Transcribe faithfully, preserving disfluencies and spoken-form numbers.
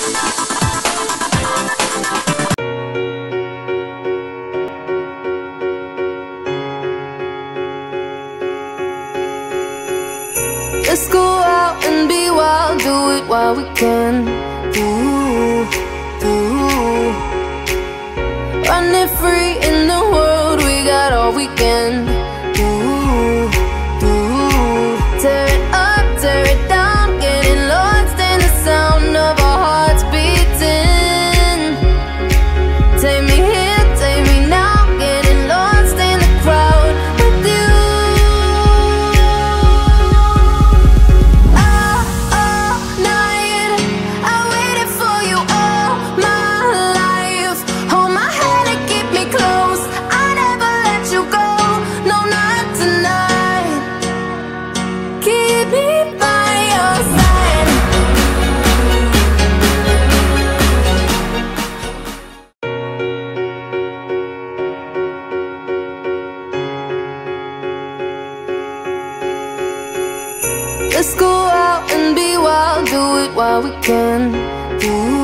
Let's go out and be wild, do it while we can. Ooh, ooh. Running free in the world, we got all weekend. Ooh, ooh. Tear it up, tear it down, getting lost in the sound of our hearts beating. Take me here, take me now, getting lost in the crowd with you. Let's go out and be wild, do it while we can. Ooh.